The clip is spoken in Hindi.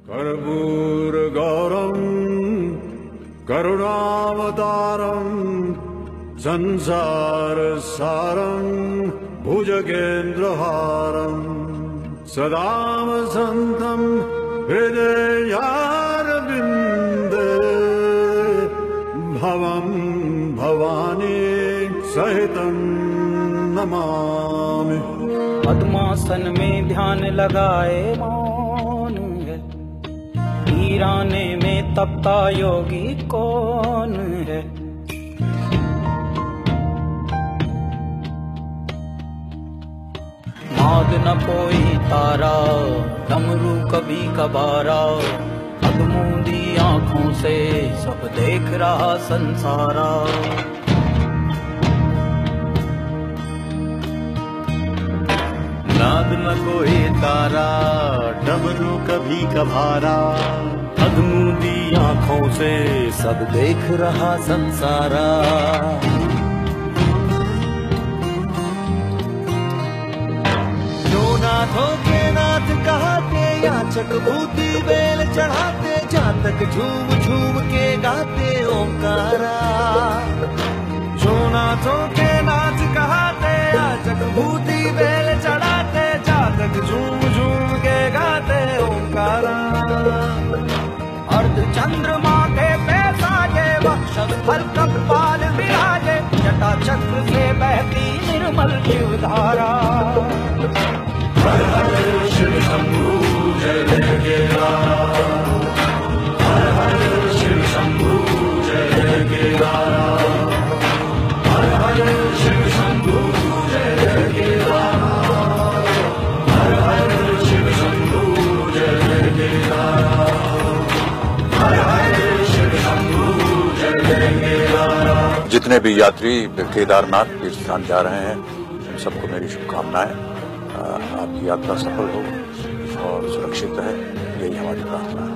कर्पूरगौरं करुणावतारं संसारसारं भुजगेन्द्रहारं सदा वसन्तं हृदयारविन्दे भवं भवानी सहितं नमामि। पद्मासन में ध्यान लगाए मौन है, वीराने में तपता योगी कौन है। नाद न कोई तारा, डमरू कभी कबारा, अधमूंदी आँखों से सब देख रहा संसारा। नाद न कोई तारा, डमरू कभी कभारा, अधमूंदी आँखों से सब देख रहा संसारा। जो नाथों के नाथ कहाते, याचक भूति बेल चढ़ाते, जातक झूम झूम के गाते ओंकारा। जो नाथों के नाथ कहाते, याचक भूति बेल चढ़ाते, जातक झूम झूम के गाते ओंकारा। अर्ध चंद्रमा के पैसाजे, वक्षस फल कपाल विराजे, जटा चक्र से बहती निर्मल शिवधारा। हर हर शिव शंभू जय जय केदारा, हर हर शिव शंभू जय जय केदारा, हर हर शिव शंभू जय जय केदारा, हर हर शिव शंभू जय जय केदारा, हर हर शिव शंभू जय जय केदारा। जितने भी यात्री केदारनाथ तीर्थ स्थान जा रहे हैं, सबको मेरी शुभकामनाएं। आपकी यात्रा सफल हो और सुरक्षित रहे, यही हमारी प्रार्थना है।